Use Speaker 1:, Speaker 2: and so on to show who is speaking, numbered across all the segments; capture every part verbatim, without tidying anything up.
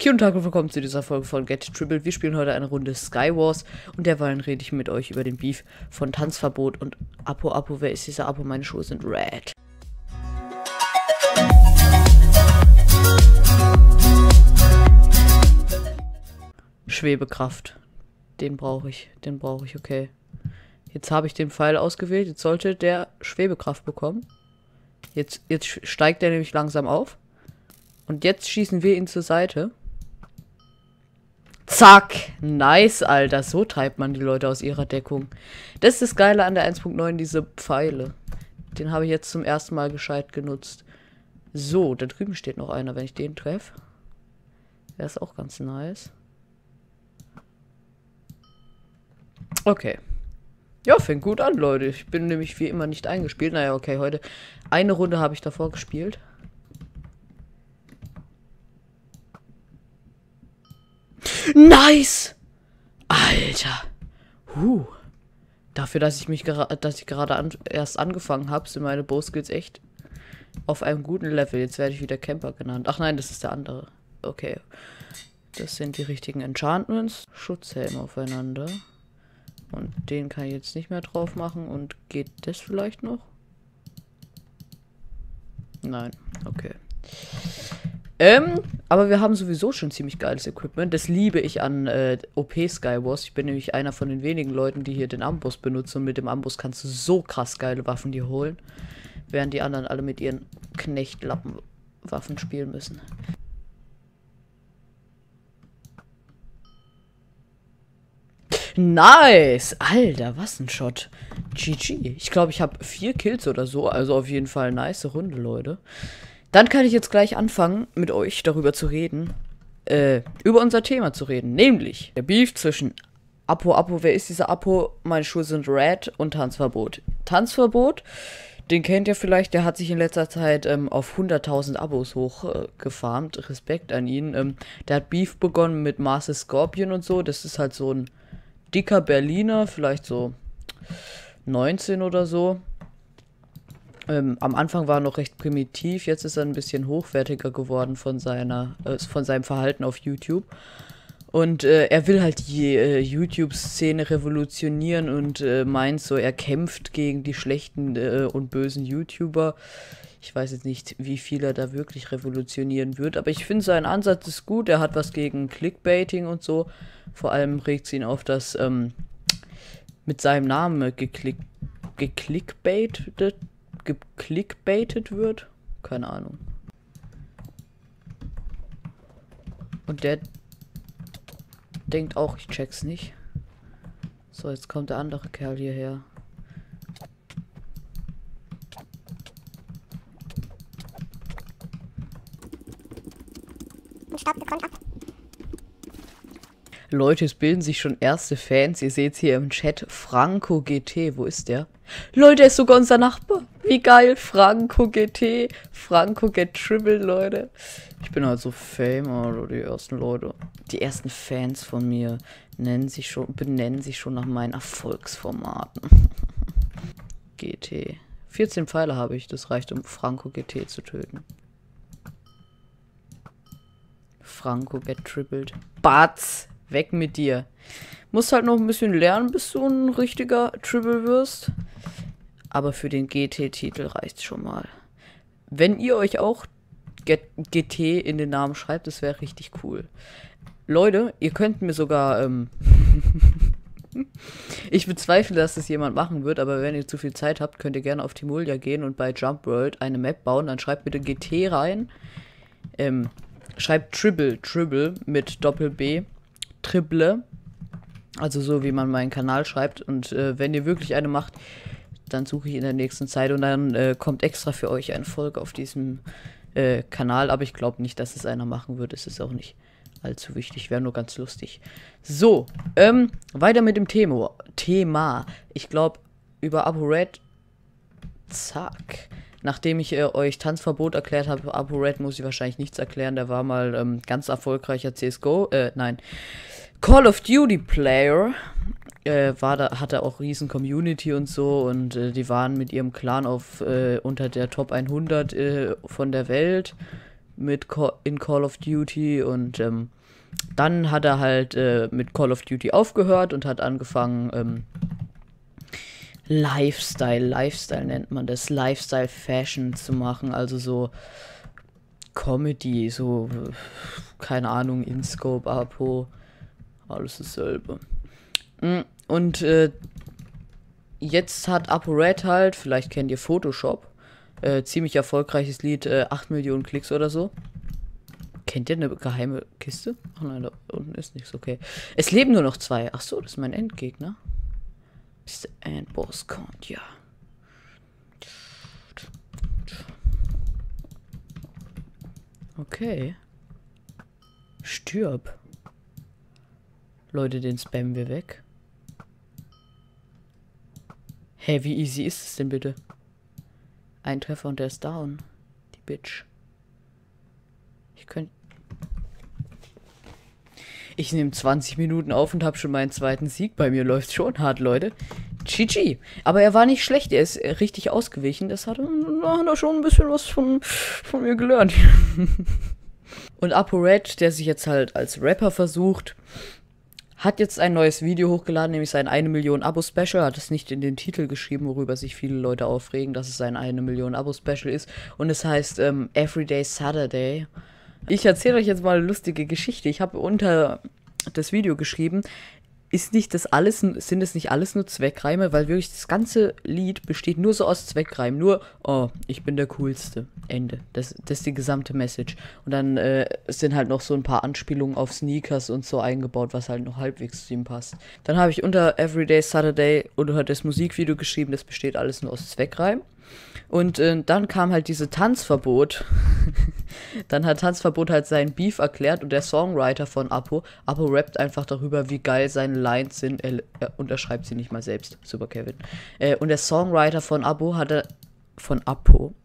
Speaker 1: Guten Tag und willkommen zu dieser Folge von Get Tribbled. Wir spielen heute eine Runde Skywars und derweil rede ich mit euch über den Beef von Tanzverbot und Apo Apo. Wer ist dieser Apo? Meine Schuhe sind red. Schwebekraft. Den brauche ich. Den brauche ich, okay. Jetzt habe ich den Pfeil ausgewählt. Jetzt sollte der Schwebekraft bekommen. Jetzt, jetzt steigt er nämlich langsam auf. Und jetzt schießen wir ihn zur Seite. Zack! Nice, Alter. So treibt man die Leute aus ihrer Deckung. Das ist das Geile an der eins Punkt neun, diese Pfeile. Den habe ich jetzt zum ersten Mal gescheit genutzt. So, da drüben steht noch einer. Wenn ich den treffe, der ist auch ganz nice. Okay. Ja, fängt gut an, Leute. Ich bin nämlich wie immer nicht eingespielt. Naja, okay, heute eine Runde habe ich davor gespielt. Nice! Alter. Huh. Dafür, dass ich mich gerade, dass ich gerade an erst angefangen habe, sind meine Bow-Skills echt auf einem guten Level. Jetzt werde ich wieder Camper genannt. Ach nein, das ist der andere. Okay. Das sind die richtigen Enchantments. Schutzhelm aufeinander. Und den kann ich jetzt nicht mehr drauf machen. Und geht das vielleicht noch? Nein. Okay. Ähm, aber wir haben sowieso schon ziemlich geiles Equipment. Das liebe ich an äh, O P Skywars. Ich bin nämlich einer von den wenigen Leuten, die hier den Amboss benutzen. Und mit dem Amboss kannst du so krass geile Waffen dir holen. Während die anderen alle mit ihren Knechtlappenwaffen spielen müssen. Nice! Alter, was ein Shot. G G. Ich glaube, ich habe vier Kills oder so. Also auf jeden Fall eine nice Runde, Leute. Dann kann ich jetzt gleich anfangen, mit euch darüber zu reden, äh, über unser Thema zu reden, nämlich der Beef zwischen Apo Apo, wer ist dieser Apo? Meine Schuhe sind red und Tanzverbot. Tanzverbot, den kennt ihr vielleicht, der hat sich in letzter Zeit ähm, auf hunderttausend Abos hochgefarmt, äh, Respekt an ihn. Ähm, der hat Beef begonnen mit Master Scorpion und so, das ist halt so ein dicker Berliner, vielleicht so neunzehn oder so. Ähm, am Anfang war er noch recht primitiv, jetzt ist er ein bisschen hochwertiger geworden von seiner, äh, von seinem Verhalten auf YouTube. Und äh, er will halt die äh, YouTube-Szene revolutionieren und äh, meint so, er kämpft gegen die schlechten äh, und bösen YouTuber. Ich weiß jetzt nicht, wie viel er da wirklich revolutionieren wird, aber ich finde, sein Ansatz ist gut. Er hat was gegen Clickbaiting und so. Vor allem regt es ihn auf, dass ähm, mit seinem Namen geklick geklickbaitet geklickbaitet wird. Keine Ahnung. Und der denkt auch, ich check's nicht. So, jetzt kommt der andere Kerl hierher. Stopp, ab. Leute, es bilden sich schon erste Fans. Ihr seht hier im Chat Franco G T. Wo ist der? Leute, er ist sogar unser Nachbar. Wie geil. Franco G T. Franco Get Tribbled, Leute. Ich bin halt so fame, oder die ersten Leute. Die ersten Fans von mir nennen sich schon, benennen sich schon nach meinen Erfolgsformaten. G T. vierzehn Pfeile habe ich. Das reicht, um Franco G T zu töten. Franco Get Tribbled. Batz. Weg mit dir. Musst halt noch ein bisschen lernen, bis du ein richtiger Tribble wirst. Aber für den G T-Titel reicht's schon mal. Wenn ihr euch auch G T in den Namen schreibt, das wäre richtig cool. Leute, ihr könnt mir sogar... Ähm ich bezweifle, dass das jemand machen wird, aber wenn ihr zu viel Zeit habt, könnt ihr gerne auf Timulia gehen und bei Jump World eine Map bauen. Dann schreibt bitte G T rein. Ähm, schreibt Tribble, Tribble mit Doppel-B. Tribble, also so wie man meinen Kanal schreibt, und äh, wenn ihr wirklich eine macht, dann suche ich in der nächsten Zeit und dann äh, kommt extra für euch eine Folge auf diesem äh, Kanal, aber ich glaube nicht, dass es einer machen wird, es ist auch nicht allzu wichtig, wäre nur ganz lustig. So, ähm, weiter mit dem Thema, Thema, ich glaube über ApoRed, zack. Nachdem ich äh, euch Tanzverbot erklärt habe, ApoRed muss ich wahrscheinlich nichts erklären. Der war mal ähm, ganz erfolgreicher C S G O, äh, nein, Call of Duty Player. Äh, war da, hatte auch riesen Community und so und äh, die waren mit ihrem Clan auf äh, unter der Top hundert äh, von der Welt. mit Call, in Call of Duty und ähm, dann hat er halt äh, mit Call of Duty aufgehört und hat angefangen, ähm, Lifestyle, Lifestyle nennt man das, Lifestyle Fashion zu machen, also so Comedy, so, keine Ahnung, InScope, Apo, alles dasselbe. Und äh, jetzt hat ApoRed halt, vielleicht kennt ihr Photoshop, äh, ziemlich erfolgreiches Lied, äh, acht Millionen Klicks oder so. Kennt ihr eine geheime Kiste? Ach nein, da unten ist nichts, okay. Es leben nur noch zwei. Ach so, das ist mein Endgegner. Bis der Endboss kommt, ja. Okay. Stirb. Leute, den spammen wir weg. Hä, hey, wie easy ist es denn bitte? Ein Treffer und der ist down. Die Bitch. Ich könnte... Ich nehme zwanzig Minuten auf und habe schon meinen zweiten Sieg. Bei mir läuft schon hart, Leute. G G. Aber er war nicht schlecht. Er ist richtig ausgewichen. Das hat, hat er schon ein bisschen was von, von mir gelernt. Und ApoRed, der sich jetzt halt als Rapper versucht, hat jetzt ein neues Video hochgeladen, nämlich sein eine Million Abo-Special. Hat es nicht in den Titel geschrieben, worüber sich viele Leute aufregen, dass es sein eine Million Abo-Special ist. Und es heißt ähm, Everyday Saturday. Ich erzähle euch jetzt mal eine lustige Geschichte. Ich habe unter das Video geschrieben, ist nicht das alles, sind es nicht alles nur Zweckreime, weil wirklich das ganze Lied besteht nur so aus Zweckreimen. Nur, oh, ich bin der Coolste. Ende. Das, das ist die gesamte Message. Und dann äh, sind halt noch so ein paar Anspielungen auf Sneakers und so eingebaut, was halt noch halbwegs zu ihm passt. Dann habe ich unter Everyday Saturday unter das Musikvideo geschrieben, das besteht alles nur aus Zweckreimen. Und äh, dann kam halt diese Tanzverbot. Dann hat Tanzverbot halt seinen Beef erklärt und der Songwriter von Apo, Apo rappt einfach darüber, wie geil seine Lines sind. Er, er unterschreibt sie nicht mal selbst. Super, Kevin. Äh, und der Songwriter von Apo hatte, von Apo.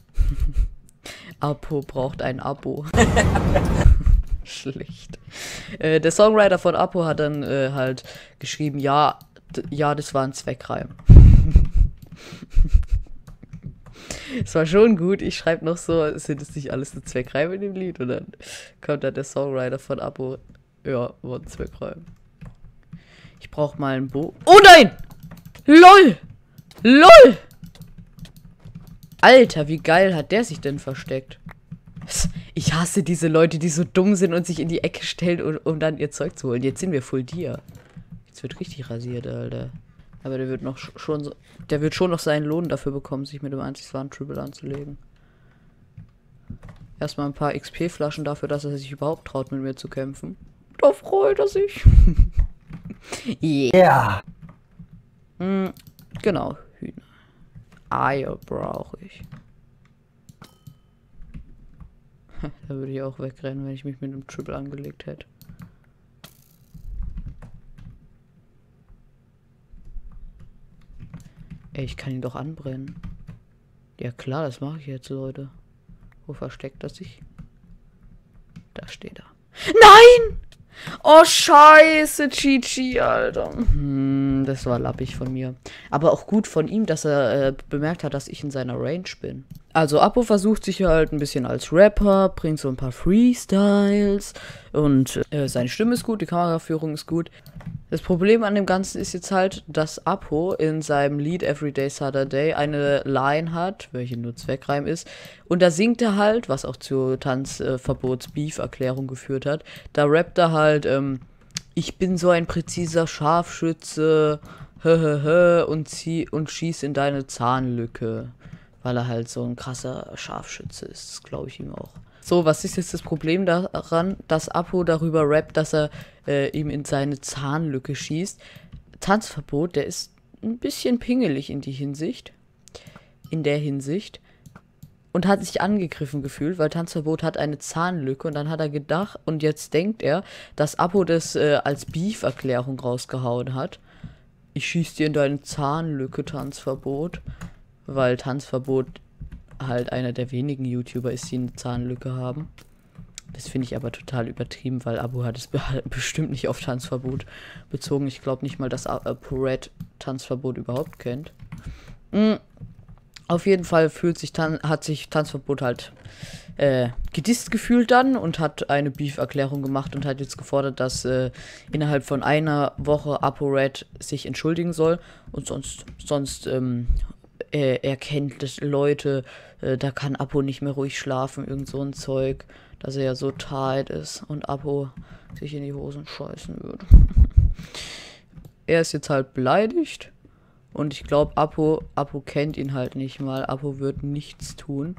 Speaker 1: Apo braucht ein Abo. Schlecht. Äh, der Songwriter von Apo hat dann äh, halt geschrieben, ja, ja, das war ein Zweckreim. Es war schon gut. Ich schreibe noch so, sind es nicht alles nur Zweckreime in dem Lied? Und dann kommt dann der Songwriter von Apo. Ja, war ein Zweckreim. Ich brauche mal ein Bo... Oh nein! LOL! LOL! Alter, wie geil hat der sich denn versteckt? Ich hasse diese Leute, die so dumm sind und sich in die Ecke stellen, um, um dann ihr Zeug zu holen. Jetzt sind wir Full Dia. Jetzt wird richtig rasiert, Alter. Aber der wird noch schon so, der wird schon noch seinen Lohn dafür bekommen, sich mit dem einzig wahren Triple anzulegen. Erstmal ein paar X P-Flaschen dafür, dass er sich überhaupt traut, mit mir zu kämpfen. Da freut er sich. Yeah. Hm, genau, Hühner. Eier brauche ich. Da würde ich auch wegrennen, wenn ich mich mit einem Triple angelegt hätte. Ey, ich kann ihn doch anbrennen. Ja klar, das mache ich jetzt, Leute. Wo versteckt er sich? Da steht er. Nein! Oh, scheiße, G G, Alter. Hm, das war lappig von mir. Aber auch gut von ihm, dass er äh, bemerkt hat, dass ich in seiner Range bin. Also, Apo versucht sich halt ein bisschen als Rapper, bringt so ein paar Freestyles und äh, seine Stimme ist gut, die Kameraführung ist gut. Das Problem an dem Ganzen ist jetzt halt, dass Apo in seinem Lied Everyday Saturday eine Line hat, welche nur Zweckreim ist. Und da singt er halt, was auch zur Tanzverbots-Beef-Erklärung geführt hat. Da rappt er halt, ähm, ich bin so ein präziser Scharfschütze, hö, hö, hö, und, zieh, und schieß in deine Zahnlücke. Weil er halt so ein krasser Scharfschütze ist, das glaube ich ihm auch. So, was ist jetzt das Problem daran, dass Apo darüber rappt, dass er äh, ihm in seine Zahnlücke schießt? Tanzverbot, der ist ein bisschen pingelig in die Hinsicht. In der Hinsicht. Und hat sich angegriffen gefühlt, weil Tanzverbot hat eine Zahnlücke und dann hat er gedacht, und jetzt denkt er, dass Apo das äh, als Beef-Erklärung rausgehauen hat. Ich schieß dir in deine Zahnlücke, Tanzverbot. Weil Tanzverbot halt einer der wenigen YouTuber ist, die eine Zahnlücke haben. Das finde ich aber total übertrieben, weil Apo hat es be bestimmt nicht auf Tanzverbot bezogen. Ich glaube nicht mal, dass ApoRed Tanzverbot überhaupt kennt. Mhm. Auf jeden Fall fühlt sich Tan hat sich Tanzverbot halt äh, gedisst gefühlt dann und hat eine Beef-Erklärung gemacht und hat jetzt gefordert, dass äh, innerhalb von einer Woche ApoRed sich entschuldigen soll und sonst, sonst ähm, er, er kennt das Leute, äh, da kann Apo nicht mehr ruhig schlafen, irgend so ein Zeug, dass er ja so tight ist und Apo sich in die Hosen scheißen würde. Er ist jetzt halt beleidigt. Und ich glaube, Apo, Apo kennt ihn halt nicht mal. Apo wird nichts tun.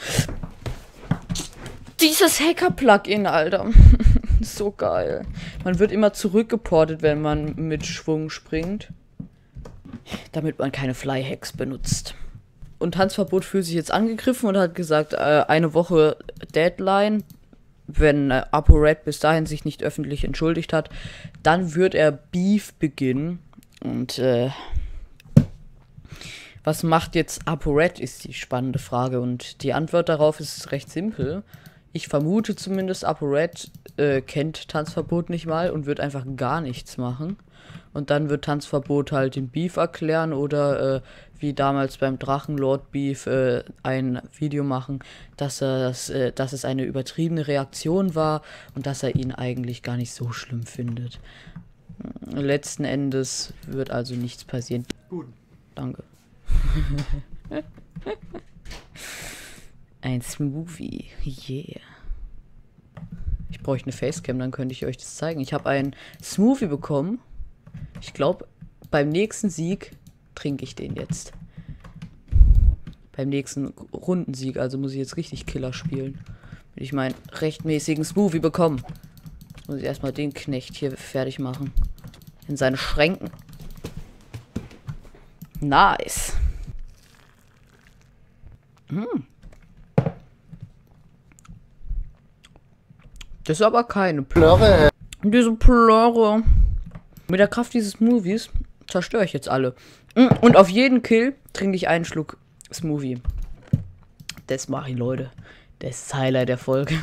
Speaker 1: Dieses Hacker-Plugin, Alter. So geil. Man wird immer zurückgeportet, wenn man mit Schwung springt. Damit man keine Fly-Hacks benutzt. Und Tanzverbot fühlt sich jetzt angegriffen und hat gesagt, äh, eine Woche Deadline. Wenn äh, ApoRed bis dahin sich nicht öffentlich entschuldigt hat, dann wird er Beef beginnen. Und, äh... was macht jetzt ApoRed, ist die spannende Frage. Und die Antwort darauf ist recht simpel. Ich vermute zumindest, ApoRed äh, kennt Tanzverbot nicht mal und wird einfach gar nichts machen. Und dann wird Tanzverbot halt den Beef erklären oder äh, wie damals beim Drachenlord-Beef äh, ein Video machen, dass, er das, äh, dass es eine übertriebene Reaktion war und dass er ihn eigentlich gar nicht so schlimm findet. Letzten Endes wird also nichts passieren. Gut. Danke. Ein Smoothie. Yeah. Ich bräuchte eine Facecam, dann könnte ich euch das zeigen. Ich habe einen Smoothie bekommen. Ich glaube, beim nächsten Sieg trinke ich den jetzt. Beim nächsten Rundensieg, also muss ich jetzt richtig Killer spielen. Will ich meinen rechtmäßigen Smoothie bekommen. Jetzt muss ich erstmal den Knecht hier fertig machen. In seine Schränken. Nice. Hm. Das ist aber keine Plörre. Diese Plörre. Mit der Kraft dieses Smoothies zerstöre ich jetzt alle. Und auf jeden Kill trinke ich einen Schluck Smoothie. Das mache ich, Leute. Das ist das Highlight der Folge.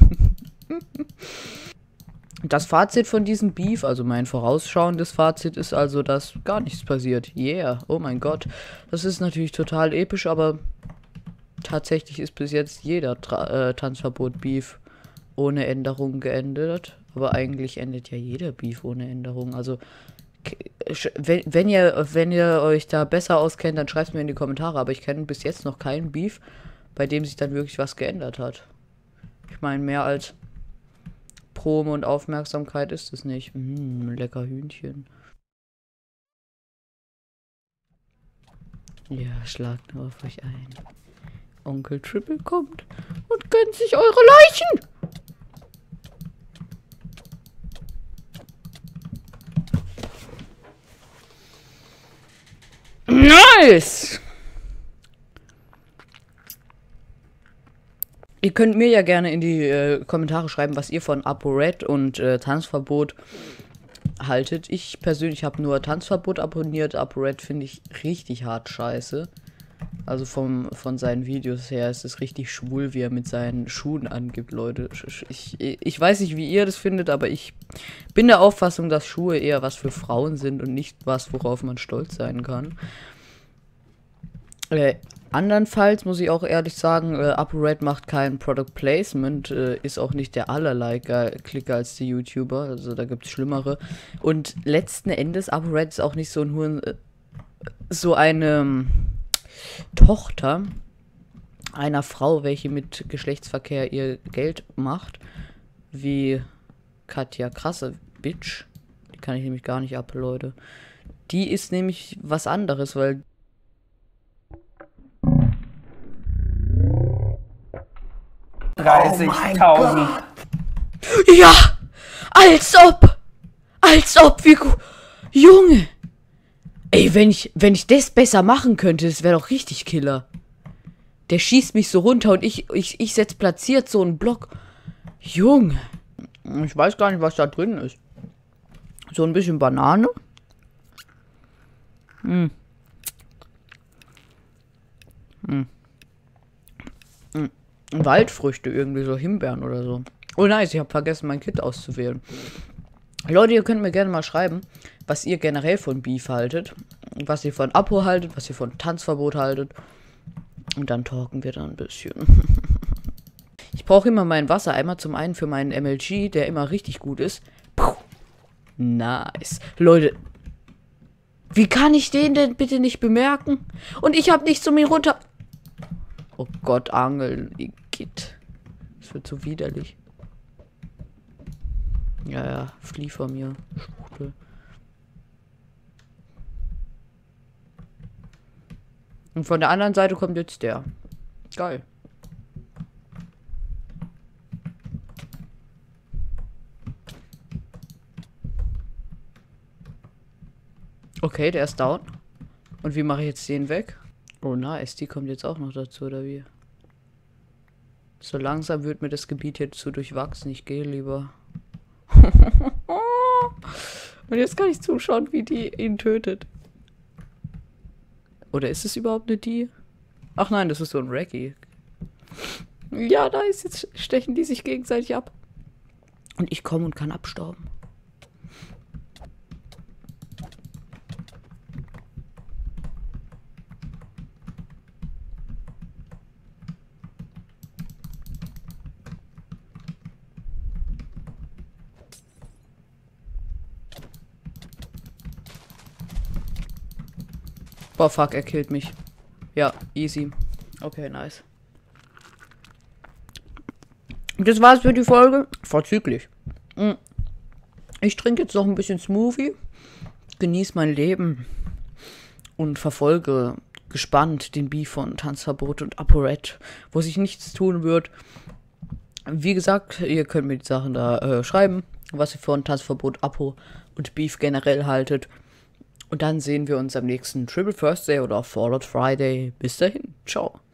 Speaker 1: Das Fazit von diesem Beef, also mein vorausschauendes Fazit, ist also, dass gar nichts passiert. Yeah, oh mein Gott. Das ist natürlich total episch, aber tatsächlich ist bis jetzt jeder Tra äh, Tanzverbot-Beef ohne Änderung geendet. Aber eigentlich endet ja jeder Beef ohne Änderung. Also, wenn, wenn, ihr, wenn ihr euch da besser auskennt, dann schreibt es mir in die Kommentare. Aber ich kenne bis jetzt noch keinen Beef, bei dem sich dann wirklich was geändert hat. Ich meine, mehr als Promo und Aufmerksamkeit ist es nicht. Mm, lecker Hühnchen. Ja, schlagt nur auf euch ein. Onkel Triple kommt und gönnt sich eure Leichen. Nice! Ihr könnt mir ja gerne in die äh, Kommentare schreiben, was ihr von ApoRed und äh, Tanzverbot haltet. Ich persönlich habe nur Tanzverbot abonniert. ApoRed finde ich richtig hart scheiße. Also vom, von seinen Videos her ist es richtig schwul, wie er mit seinen Schuhen angibt, Leute. Ich, ich weiß nicht, wie ihr das findet, aber ich bin der Auffassung, dass Schuhe eher was für Frauen sind und nicht was, worauf man stolz sein kann. Äh, andernfalls muss ich auch ehrlich sagen, äh, ApoRed macht kein Product Placement, äh, ist auch nicht der allerlei Klicker als die YouTuber, also da gibt es schlimmere. Und letzten Endes, ApoRed ist auch nicht so ein Huren, äh, so eine Tochter einer Frau, welche mit Geschlechtsverkehr ihr Geld macht, wie Katja Krasse, Bitch. Die kann ich nämlich gar nicht ab, Leute. Die ist nämlich was anderes, weil
Speaker 2: dreißigtausend.
Speaker 1: Oh ja! Als ob! Als ob, wie gut. Junge! Ey, wenn ich, wenn ich das besser machen könnte, das wäre doch richtig Killer. Der schießt mich so runter und ich, ich, ich setz platziert so einen Block. Junge. Ich weiß gar nicht, was da drin ist. So ein bisschen Banane. Hm. Hm. Hm. Waldfrüchte, irgendwie so Himbeeren oder so. Oh nice, ich habe vergessen, mein Kit auszuwählen. Leute, ihr könnt mir gerne mal schreiben, was ihr generell von Beef haltet. Was ihr von Apo haltet, was ihr von Tanzverbot haltet. Und dann talken wir dann ein bisschen. Ich brauche immer meinen Wassereimer. Zum einen für meinen M L G, der immer richtig gut ist. Puh. Nice. Leute, wie kann ich den denn bitte nicht bemerken? Und ich habe nichts um ihn runter... Oh Gott, Angel, Igitt. Das wird so widerlich. Ja, ja, flieh von mir, Schwuchtel. Und von der anderen Seite kommt jetzt der. Geil. Okay, der ist down. Und wie mache ich jetzt den weg? Oh nice, die kommt jetzt auch noch dazu, oder wie? So langsam wird mir das Gebiet jetzt zu durchwachsen. Ich gehe lieber. Und jetzt kann ich zuschauen, wie die ihn tötet. Oder ist es überhaupt eine die? Ach nein, das ist so ein Reggae. Ja, nice, jetzt stechen die sich gegenseitig ab. Und ich komme und kann abstauben. Boah, fuck, er killt mich. Ja, easy. Okay, nice. Das war's für die Folge. Vorzüglich. Ich trinke jetzt noch ein bisschen Smoothie, genieße mein Leben und verfolge gespannt den Beef von Tanzverbot und ApoRed, wo sich nichts tun wird. Wie gesagt, ihr könnt mir die Sachen da äh, schreiben, was ihr von Tanzverbot, Apo und Beef generell haltet. Und dann sehen wir uns am nächsten Triple Thursday oder Fallout Friday. Bis dahin. Ciao.